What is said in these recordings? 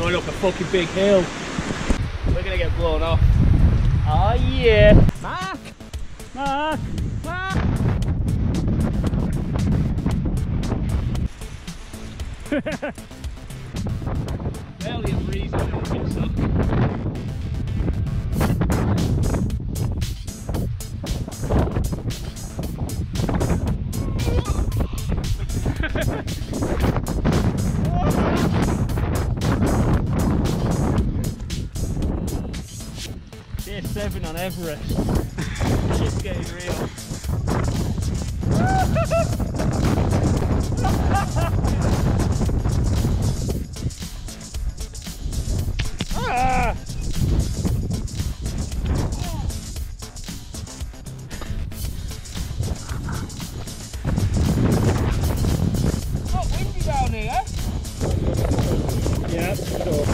going up a fucking big hill. We're gonna get blown off. Oh yeah. Mark! Mark! Mark! Barely a breeze on it, so. Day 7 on Everest. Shit's getting real. Ah! Oh, windy down here. Yeah, sure.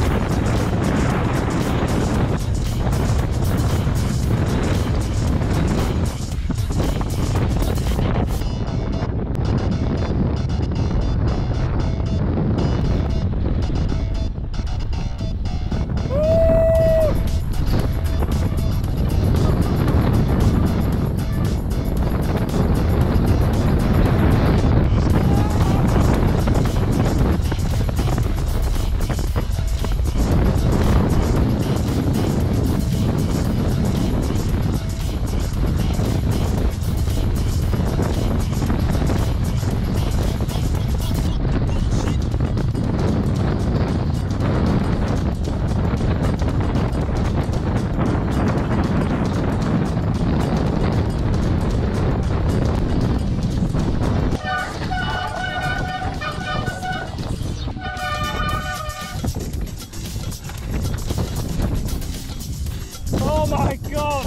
Oh my god!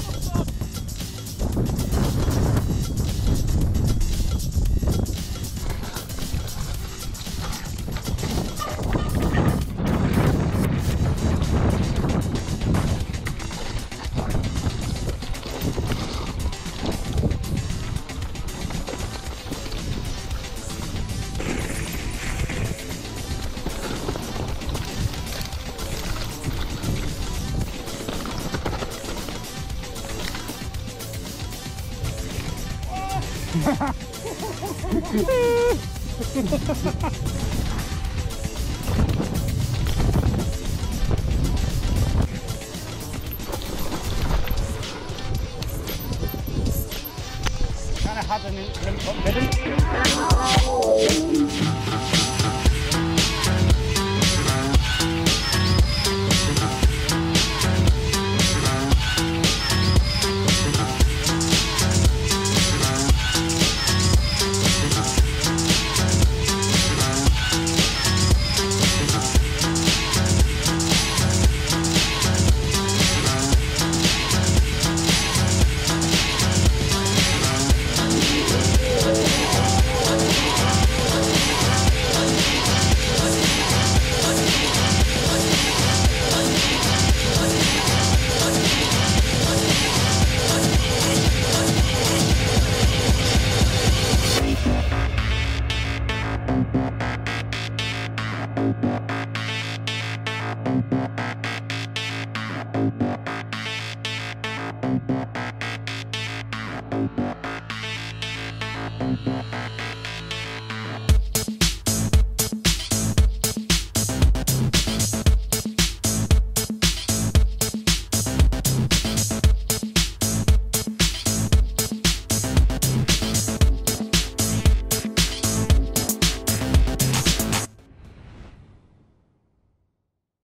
Kind of had an limp up, didn't it?